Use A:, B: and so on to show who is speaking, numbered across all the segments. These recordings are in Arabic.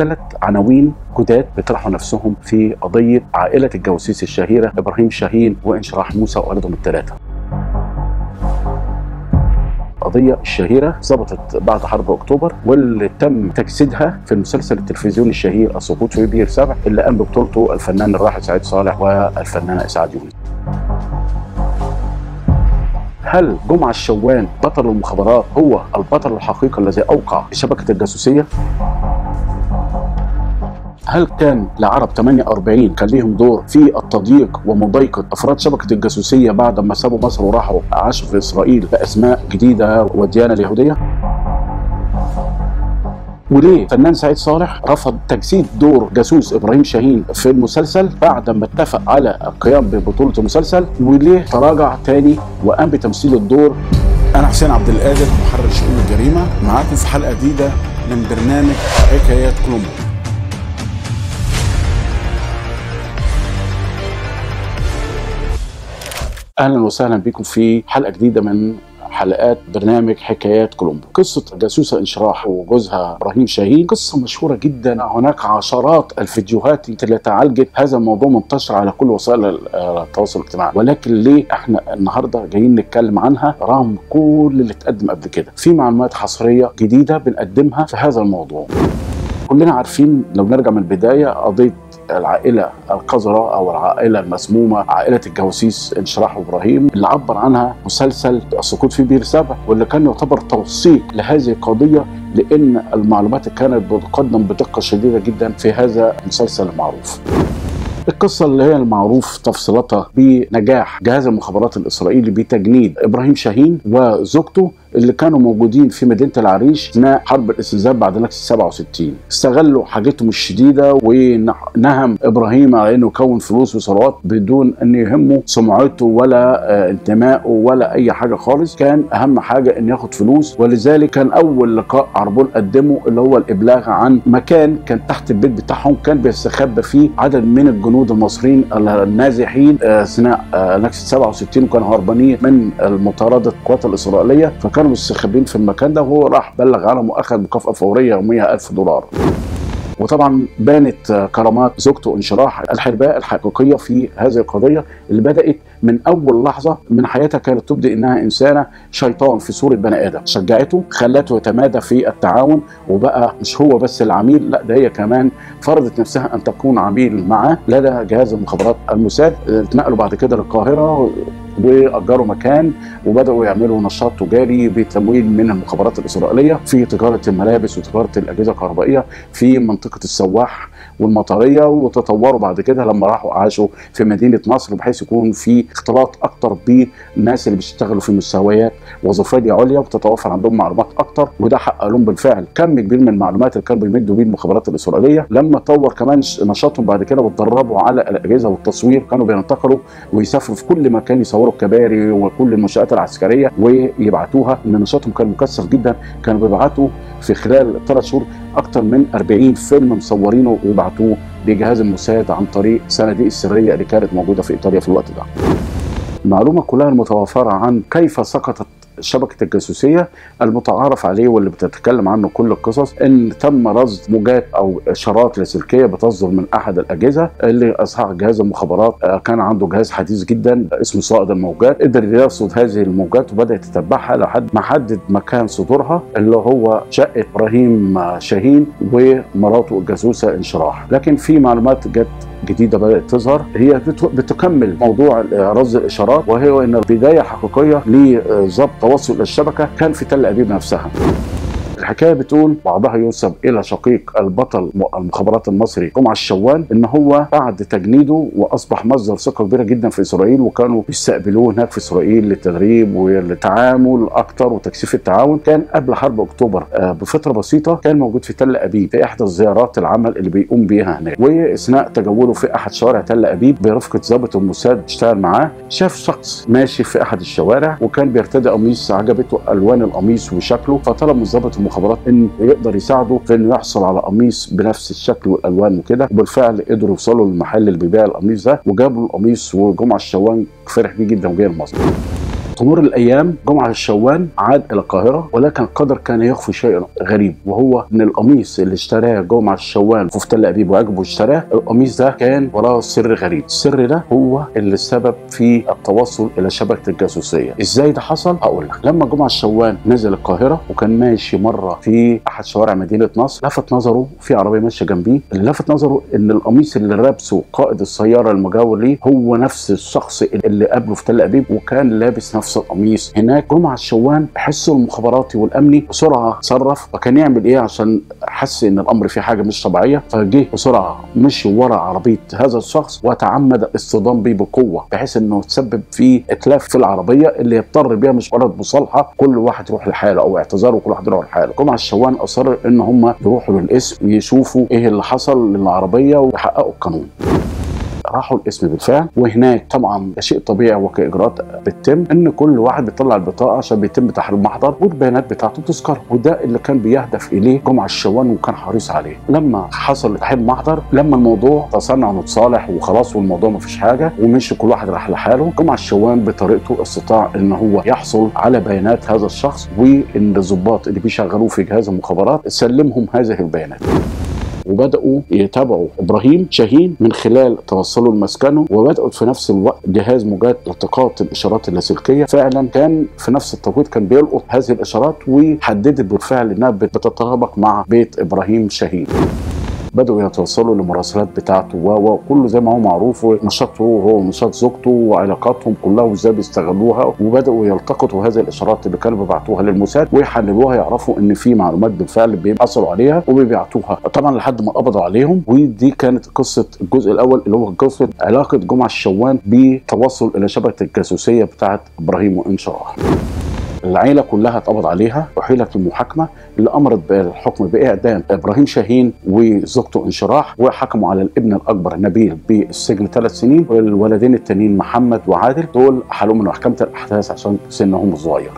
A: ثلاث عناوين جداد بيطرحوا نفسهم في قضيه عائله الجواسيس الشهيره ابراهيم شاهين وانشراح موسى واولادهم الثلاثه. القضية الشهيرة ظبطت بعد حرب أكتوبر، واللي تم تجسيدها في المسلسل التلفزيوني الشهير السقوط في بير 7 اللي قام ببطولته الفنان الراحل سعيد صالح والفنانة إسعاد يونس. هل جمعة الشوان بطل المخابرات هو البطل الحقيقي الذي أوقع شبكة الجاسوسية؟ هل كان لعرب 48 كان ليهم دور في التضييق ومضايقة أفراد شبكة الجاسوسية بعد ما سابوا مصر وراحوا عاشوا في إسرائيل بأسماء جديدة والديانة اليهودية؟ وليه فنان سعيد صالح رفض تجسيد دور جاسوس ابراهيم شاهين في المسلسل بعد ما اتفق على القيام ببطولة المسلسل؟ وليه تراجع تاني وقام بتمثيل الدور؟
B: أنا حسين عبد القادر، محرر شؤون الجريمة، معاكم في حلقة جديدة من برنامج حكايات كولومبو.
A: اهلا وسهلا بكم في حلقه جديده من حلقات برنامج حكايات كولومبو. قصه الجاسوسه انشراح وجوزها ابراهيم شاهين قصه مشهوره جدا، هناك عشرات الفيديوهات اللي تعالجت هذا الموضوع منتشر على كل وسائل التواصل الاجتماعي، ولكن ليه احنا النهارده جايين نتكلم عنها رغم كل اللي اتقدم قبل كده؟ في معلومات حصريه جديده بنقدمها في هذا الموضوع. كلنا عارفين لو نرجع من البدايه قضيه العائلة القذرة أو العائلة المسمومة، عائلة الجواسيس انشراح وإبراهيم، اللي عبر عنها مسلسل السقوط في بير 7، واللي كان يعتبر توثيق لهذه القضية، لأن المعلومات كانت بتقدم بدقة شديدة جدا في هذا المسلسل المعروف. القصة اللي هي المعروف تفصيلاتها بنجاح جهاز المخابرات الإسرائيلي بتجنيد إبراهيم شاهين وزوجته اللي كانوا موجودين في مدينة العريش أثناء حرب الاستنزاف بعد نكسة 67. استغلوا حاجتهم الشديدة ونهم إبراهيم على أنه يكون فلوس وثروات بدون أن يهمه سمعته ولا انتمائه ولا أي حاجة خالص. كان أهم حاجة أن ياخد فلوس، ولذلك كان أول لقاء عربون قدمه اللي هو الإبلاغ عن مكان كان تحت البيت بتاعهم كان بيستخبى فيه عدد من الجنود المصريين النازحين أثناء نكسة 67، وكانوا هربانين من المطاردة القوات الإسرائيلية، فكانوا مستخبين في المكان ده، وهو راح بلغ عنهم واخذ مكافأة فورية يومية $1000. وطبعا بانت كرامات زوجته انشراح الحرباء الحقيقيه في هذه القضيه اللي بدات من اول لحظه من حياتها. كانت تبدو انها انسانه شيطان في صوره بني ادم، شجعته خلته يتمادى في التعاون، وبقى مش هو بس العميل، لا ده هي كمان فرضت نفسها ان تكون عميل معاه لدى جهاز المخابرات الموساد. اتنقلوا بعد كده للقاهره واجروا مكان وبداوا يعملوا نشاط تجاري بتمويل من المخابرات الاسرائيليه في تجاره الملابس وتجاره الاجهزه الكهربائيه في منطقه السواح والمطريه، وتطوروا بعد كده لما راحوا عاشوا في مدينه نصر بحيث يكون في اختلاط اكتر بالناس اللي بيشتغلوا في مستويات وظيفيه عليا وتتوفر عندهم معلومات اكتر، وده حقق لهم بالفعل كم كبير من المعلومات اللي كانوا بيمدوا بيه المخابرات الاسرائيليه. لما طور كمان نشاطهم بعد كده واتدربوا على الاجهزه والتصوير، كانوا بينتقلوا ويسافروا في كل مكان يصوروا الكباري وكل المنشآت العسكريه ويبعتوها. ان نشاطهم كان مكثف جدا، كانوا بيبعتوا في خلال 3 شهور اكثر من 40 فيلم مصورينه ويبعتوه لجهاز الموساد عن طريق صناديق السريه اللي كانت موجوده في ايطاليا في الوقت ده. المعلومه كلها المتوافره عن كيف سقطت شبكة الجاسوسية المتعارف عليه واللي بتتكلم عنه كل القصص، ان تم رصد موجات او اشارات لاسلكيه بتصدر من احد الاجهزه اللي اصحاب جهاز المخابرات كان عنده جهاز حديث جدا اسمه صائد الموجات، قدر يرصد هذه الموجات وبدا يتتبعها لحد ما حدد مكان صدورها اللي هو شقه ابراهيم شاهين ومراته الجاسوسه انشراح. لكن في معلومات جت جديده بدات تظهر هي بتكمل موضوع رصد الاشارات، وهي ان البدايه حقيقيه لضبط توصل الشبكه كان في تل ابيب نفسها. الحكايه بتقول بعضها ينسب الى شقيق البطل المخابرات المصري جمعة الشوان، ان هو بعد تجنيده واصبح مصدر ثقه كبيره جدا في اسرائيل، وكانوا بيستقبلوه هناك في اسرائيل للتدريب والتعامل اكتر وتكثيف التعاون. كان قبل حرب اكتوبر بفتره بسيطه كان موجود في تل ابيب في احدى زيارات العمل اللي بيقوم بيها هناك، واثناء تجوله في احد شوارع تل ابيب برفقه ضابط الموساد اشتغل معاه، شاف شخص ماشي في احد الشوارع وكان بيرتدي قميص عجبته الوان القميص وشكله، فطلب من ضابط المخابرات ان يقدر يساعده في انه يحصل على قميص بنفس الشكل والالوان وكده، وبالفعل قدروا يوصلوا للمحل اللي بيبيع القميص ده وجابوا القميص، وجمعة الشوان فرح بيه جدا وجاي لمصر. تمر الايام، جمعه الشوان عاد الى القاهره، ولكن القدر كان يخفي شيء غريب، وهو ان القميص اللي اشتراه جمعه الشوان في تل ابيب وعجبه واشتراه، القميص ده كان وراه سر غريب. السر ده هو اللي السبب في التوصل الى شبكه الجاسوسيه. ازاي ده حصل؟ هقول لك. لما جمعه الشوان نزل القاهره وكان ماشي مره في احد شوارع مدينه نصر، لفت نظره في عربيه ماشيه جنبيه، اللي لفت نظره ان القميص اللي لابسه قائد السياره المجاور ليه هو نفس الشخص اللي قابله في تل ابيب وكان لابس نفس القميص هناك. جمعه الشوان حسه المخابراتي والامني بسرعه تصرف، وكان يعمل ايه عشان حس ان الامر فيه حاجه مش طبيعيه، فجه بسرعه مشي ورا عربيه هذا الشخص وتعمد الاصطدام بيه بقوه، بحيث انه تسبب في اتلاف في العربيه اللي يضطر بيها مش مجرد مصالحه كل واحد يروح لحاله او اعتذار وكل واحد يروح لحاله. جمعه الشوان اصر ان هم يروحوا للقسم يشوفوا ايه اللي حصل للعربيه ويحققوا القانون. راحوا القسم بالفعل، وهناك طبعا شيء طبيعي وكاجراءات بتتم ان كل واحد بيطلع البطاقه عشان بيتم تحرير المحضر والبيانات بتاعته تذكر، وده اللي كان بيهدف اليه جمعه الشوان وكان حريص عليه. لما حصل تحرير المحضر، لما الموضوع تصنع ونتصالح وخلاص والموضوع ما فيش حاجه ومشي كل واحد راح لحاله، جمعه الشوان بطريقته استطاع ان هو يحصل على بيانات هذا الشخص، وان الضباط اللي بيشغلوه في جهاز المخابرات سلمهم هذه البيانات، وبدأوا يتابعوا إبراهيم شاهين من خلال توصله لمسكنه، وبدأوا في نفس الوقت جهاز موجات التقاط الإشارات اللاسلكية فعلا كان في نفس التوقيت كان بيلقط هذه الإشارات، وحددت بالفعل إنها بتتطابق مع بيت إبراهيم شاهين. بدأوا يتوصلوا للمراسلات بتاعته وكله زي ما هو معروف، ونشاطه هو ونشاط زوجته وعلاقاتهم كلها وازاي بيستغلوها، وبدأوا يلتقطوا هذه الاشارات اللي كانوا بيبعتوها للموساد ويحللوها، يعرفوا ان في معلومات بالفعل بيحصلوا عليها وبيبعتوها طبعا لحد ما قبضوا عليهم. ودي كانت قصه الجزء الاول اللي هو قصه علاقه جمعه الشوان بتوصل الى شبكه الجاسوسيه بتاعه ابراهيم وانشراح. العيله كلها اتقبض عليها وحيلت المحاكمه اللي امرت بالحكم باعدام ابراهيم شاهين وزوجته انشراح، وحكموا على الابن الاكبر نبيل بالسجن 3 سنين، والولدين التانيين محمد وعادل دول حالوا من محكمه الاحداث عشان سنهم صغير.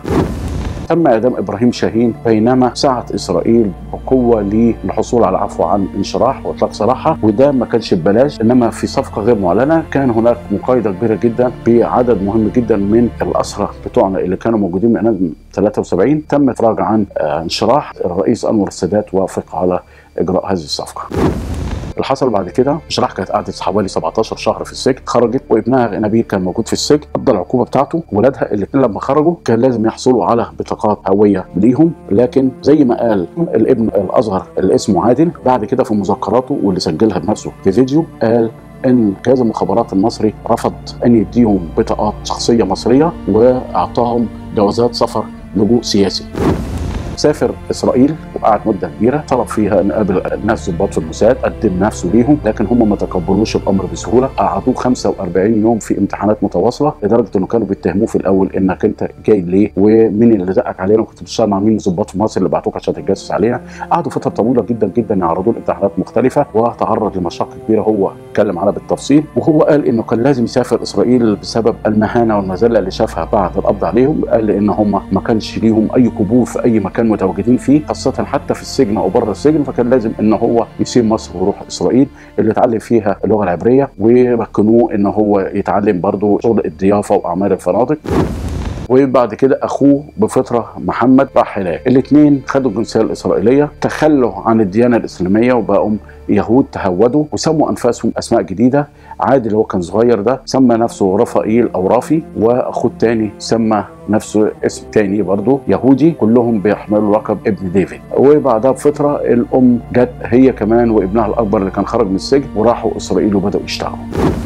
A: تم اعدام ابراهيم شاهين بينما سعت اسرائيل بقوه للحصول على العفو عن انشراح واطلاق سراحها، وده ما كانش ببلاش، انما في صفقه غير معلنه. كان هناك مقايضه كبيره جدا بعدد مهم جدا من الاسرى بتوعنا اللي كانوا موجودين من 73. تم افراج عن انشراح. الرئيس انور السادات وافق على اجراء هذه الصفقه. اللي حصل بعد كده، انشراح كانت قعدت حوالي 17 شهر في السجن، خرجت وابنها نبيل كان موجود في السجن، قضى العقوبه بتاعته. ولادها الاثنين لما خرجوا كان لازم يحصلوا على بطاقات هويه ليهم، لكن زي ما قال الابن الاصغر اللي اسمه عادل بعد كده في مذكراته واللي سجلها بنفسه في فيديو، قال ان جهاز المخابرات المصري رفض ان يديهم بطاقات شخصيه مصريه واعطاهم جوازات سفر لجوء سياسي. سافر اسرائيل وقعد مده كبيره، طلب فيها ان قابل ناس ضباط في الموساد، قدم نفسه ليهم، لكن هم ما تقبلوش الامر بسهوله. قعدوه 45 يوم في امتحانات متواصله، لدرجه انه كانوا بيتهموه في الاول انك انت جاي ليه ومين اللي دقك علينا وكنت بتشتغل مع مين ضباط في مصر اللي بعتوك عشان تتجسس علينا. قعدوا فتره طويله جدا جدا يعرضوا له امتحانات مختلفه، وتعرض لمشاق كبيره هو اتكلم عنها بالتفصيل. وهو قال انه كان لازم يسافر اسرائيل بسبب المهانه والمذله اللي شافها بعد القبض عليهم. قال ان هم ما كانش ليهم اي قبول في اي مكان متواجدين فيه، خاصه حتى في السجن او بره السجن، فكان لازم ان هو يسيب مصر ويروح اسرائيل اللي اتعلم فيها اللغه العبريه، ومكنوه ان هو يتعلم برضه شغل الضيافه واعمال الفنادق. وبعد كده اخوه بفتره محمد راح هناك. الاثنين خدوا الجنسيه الاسرائيليه، تخلوا عن الديانه الاسلاميه وبقوا يهود، تهودوا وسموا انفاسهم اسماء جديده. عادل اللي هو كان صغير ده سمى نفسه رفائيل او رافي، واخوه الثاني سمى نفسه اسم تاني برضه يهودي، كلهم بيحملوا لقب ابن ديفيد. وبعدها بفتره الام جت هي كمان وابنها الاكبر اللي كان خرج من السجن وراحوا اسرائيل وبداوا يشتغلوا.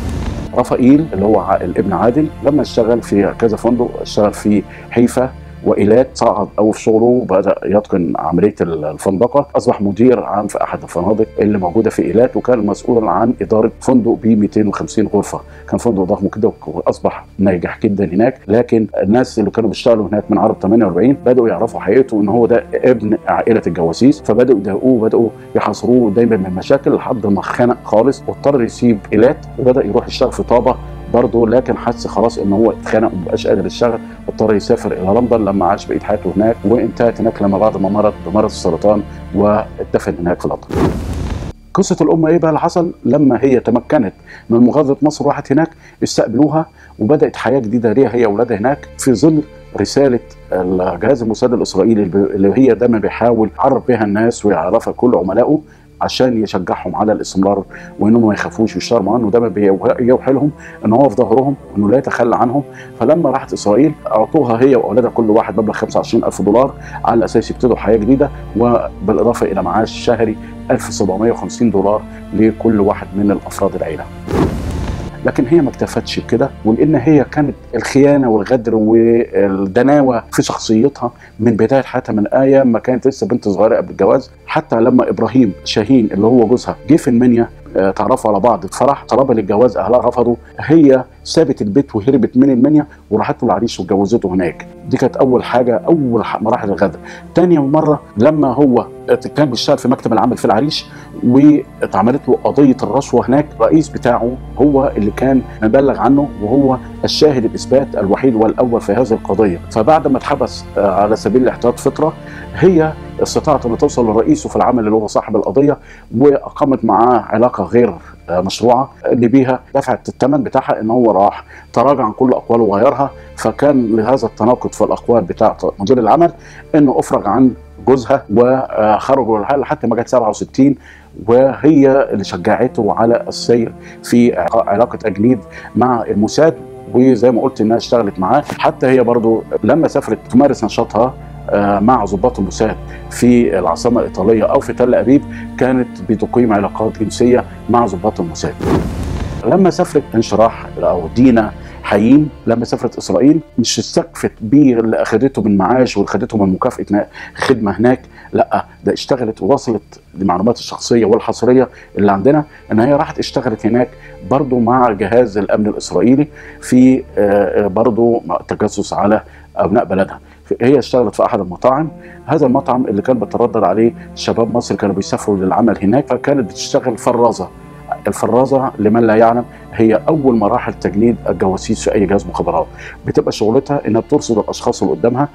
A: رفائيل اللي هو الابن عادل لما اشتغل في كذا فندق، اشتغل في حيفا وإيلات، صعد أو في شغله وبدأ يتقن عملية الفندقة، أصبح مدير عام في أحد الفنادق اللي موجودة في إيلات، وكان مسؤولا عن إدارة فندق ب 250 غرفة. كان فندق ضخم كده وأصبح ناجح جدا هناك، لكن الناس اللي كانوا بيشتغلوا هناك من عرب 48 بدأوا يعرفوا حقيقته إن هو ده ابن عائلة الجواسيس، فبدأوا يضايقوه وبدأوا يحاصروه دايما من مشاكل لحد ما خنق خالص واضطر يسيب إيلات وبدأ يروح يشتغل في طابة برضه، لكن حس خلاص ان هو اتخنق ومبقاش قادر يشتغل، اضطر يسافر الى لندن لما عاش بقيه حياته هناك، وانتهت هناك لما بعد ما مرض بمرض السرطان واتدفن هناك في لندن. قصه الام ايه بقى اللي حصل؟ لما هي تمكنت من مغادره مصر وراحت هناك استقبلوها وبدات حياه جديده ليها هي واولادها هناك في ظل رساله الجهاز الموساد الاسرائيلي اللي هي دايما بيحاول يعرف بها الناس ويعرفها كل عملائه عشان يشجعهم على الاستمرار وانهم ما يخافوش ويشتغلوا معاه، انه دايما بيوحي لهم ان هو في ظهرهم وانه لا يتخلى عنهم. فلما راحت اسرائيل اعطوها هي واولادها كل واحد مبلغ $25,000 على اساس يبتدوا حياه جديده، وبالاضافه الى معاش شهري $1,750 لكل واحد من الافراد العيله. لكن هي ما اكتفتش بكده، ولان هي كانت الخيانه والغدر والدناوه في شخصيتها من بدايه حياتها، من ايام ما كانت لسه بنت صغيره قبل الجواز. حتى لما ابراهيم شاهين اللي هو جوزها جه في المنيا تعرفوا على بعض فرح طلبها للجواز، اهلها رفضوا، هي سابت البيت وهربت من المنيا وراحت له العريش واتجوزته هناك. دي كانت اول حاجه، اول مراحل الغدر. تاني مره لما هو كان بيشتغل في مكتب العمل في العريش واتعملت له قضيه الرشوه هناك، الرئيس بتاعه هو اللي كان مبلغ عنه وهو الشاهد الاثبات الوحيد والاول في هذه القضيه. فبعد ما اتحبس على سبيل الاحتياط فتره، هي استطاعت ان توصل لرئيسه في العمل اللي هو صاحب القضيه، واقامت معاه علاقه غير مشروعه اللي بيها دفعت الثمن بتاعها ان هو راح تراجع عن كل اقواله وغيرها. فكان لهذا التناقض في الاقوال بتاعه مدير العمل انه افرج عن جوزها وخرجوا لحتى ما جت 67، وهي اللي شجعته على السير في علاقه تجنيد مع الموساد. وزي ما قلت انها اشتغلت معاه، حتى هي برضو لما سافرت تمارس نشاطها مع ضباط الموساد في العاصمه الايطاليه او في تل ابيب، كانت بتقيم علاقات جنسيه مع ضباط الموساد. لما سافرت انشراح او دينا حيين، لما سافرت اسرائيل مش استكفت بيه اللي اخذته من معاش واللي اخذته من مكافاه خدمه هناك، لا ده اشتغلت ووصلت لمعلومات الشخصيه والحصريه اللي عندنا ان هي راحت اشتغلت هناك برضو مع جهاز الامن الاسرائيلي في برضو تجسس على ابناء بلدها. هي اشتغلت في احد المطاعم، هذا المطعم اللي كان بتردد عليه شباب مصر كانوا بيسافروا للعمل هناك، فكانت بتشتغل فرازه. الفرازه لمن لا يعلم هي اول مراحل تجنيد الجواسيس في اي جهاز مخابرات. بتبقى شغلتها انها بترصد الاشخاص اللي قدامها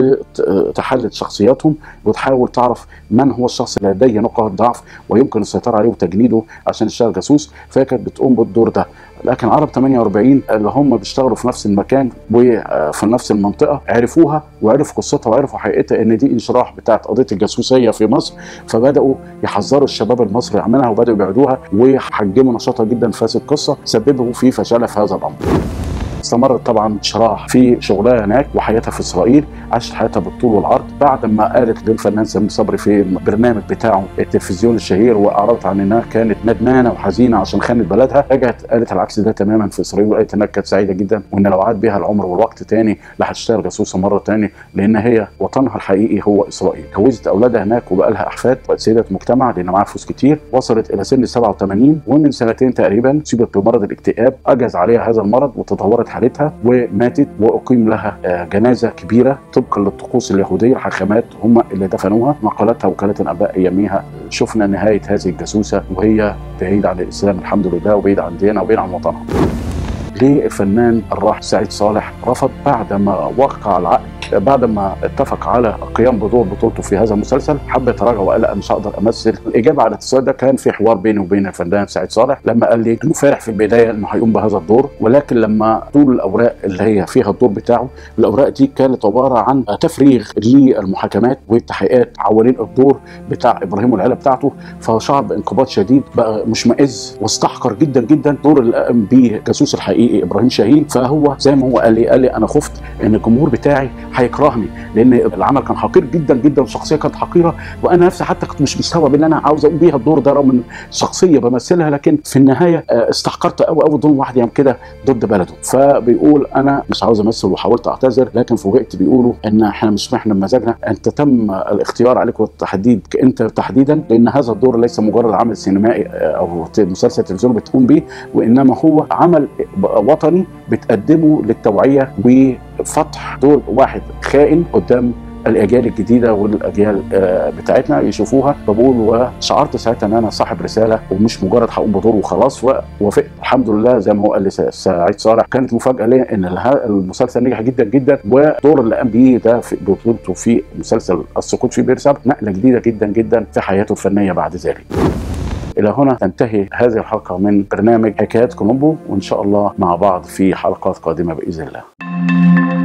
A: وتحلل شخصياتهم وتحاول تعرف من هو الشخص اللي لديه نقاط ضعف ويمكن السيطره عليه وتجنيده عشان يشتغل جاسوس. فهي كانت بتقوم بالدور ده. لكن عرب 48 اللي هم بيشتغلوا في نفس المكان وفي نفس المنطقه عرفوها وعرفوا قصتها وعرفوا حقيقتها ان دي انشراح بتاعت قضيه الجاسوسيه في مصر، فبداوا يحذروا الشباب المصري عنها وبداوا يبعدوها وحجموا نشاطها جدا في هذه القصه، سببوا في فشلها في هذا الامر. استمرت طبعا شراح في شغلها هناك وحياتها في اسرائيل، عاشت حياتها بالطول والعرض. بعد ما قالت للفنان سمير صبري في البرنامج بتاعه التلفزيوني الشهير واعرضت عن انها كانت ندمانه وحزينه عشان خانت بلدها، رجعت قالت العكس ده تماما في اسرائيل، وقالت انها كانت سعيده جدا وان لو عاد بها العمر والوقت تاني لا هتشتغل جاسوسه مره تاني، لان هي وطنها الحقيقي هو اسرائيل. جوزت اولادها هناك وبقى لها احفاد، بقت سيده مجتمع لان معاها فلوس كتير، وصلت الى سن 87 ومن سنتين تقريبا اصيبت بمرض الاكتئاب، اجز عليها هذا المرض وتدهورت حالتها وماتت، واقيم لها جنازه كبيره طبقا للطقوس اليهوديه. الحاخامات هم اللي دفنوها. نقلتها وكاله الانباء اياميها. شفنا نهايه هذه الجاسوسه وهي بعيده عن الاسلام الحمد لله، وبعيده عن دينها وبعيده عن وطنها. ليه الفنان الراحل سعيد صالح رفض بعد ما وقع العقد، بعد ما اتفق على القيام بدور بطولته في هذا المسلسل، حب يتراجع وقال انا مش هقدر امثل؟ الاجابه على السؤال ده كان في حوار بيني وبين الفنان سعيد صالح لما قال لي انه فرح في البدايه انه هيقوم بهذا الدور، ولكن لما طول الاوراق اللي هي فيها الدور بتاعه، الاوراق دي كانت عباره عن تفريغ للمحاكمات والتحقيقات حوالين الدور بتاع ابراهيم والعيله بتاعته، فشعر بانقباض شديد، بقى مشمئز واستحقر جدا جدا دور اللي قام بيه الجاسوس الحقيقي ابراهيم شاهين. فهو زي ما هو قال لي انا خفت ان الجمهور بتاعي هيكرهني لان العمل كان حقير جدا جدا والشخصيه كانت حقيره، وانا نفسي حتى كنت مش مستوعب ان انا عاوز اقوم بيها الدور ده رغم ان شخصيه بمثلها، لكن في النهايه استحقرت قوي دور واحد يعمل كده ضد بلده. فبيقول انا مش عاوز امثل وحاولت اعتذر، لكن فوجئت بيقولوا ان احنا مش بمزاجنا، انت تم الاختيار عليك والتحديد انت تحديدا، لان هذا الدور ليس مجرد عمل سينمائي او مسلسل تلفزيوني بتقوم به، وانما هو عمل وطني بتقدمه للتوعيه وفتح دور واحد خائن قدام الاجيال الجديده والاجيال بتاعتنا يشوفوها. بقول وشعرت ساعتها ان انا صاحب رساله ومش مجرد هقوم بدور وخلاص، ووافقت الحمد لله. زي ما هو قال لي سعيد صالح، كانت مفاجاه ليا ان المسلسل نجح جدا جدا، والدور اللي قام بيه ده في بطولته في مسلسل السقوط في بير سبع نقله جديده جدا جدا في حياته الفنيه بعد ذلك. إلى هنا تنتهي هذه الحلقة من برنامج حكايات كولومبو، وإن شاء الله مع بعض في حلقات قادمة بإذن الله.